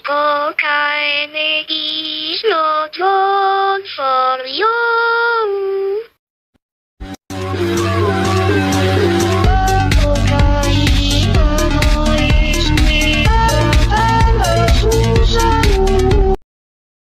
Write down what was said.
こうかエネギーの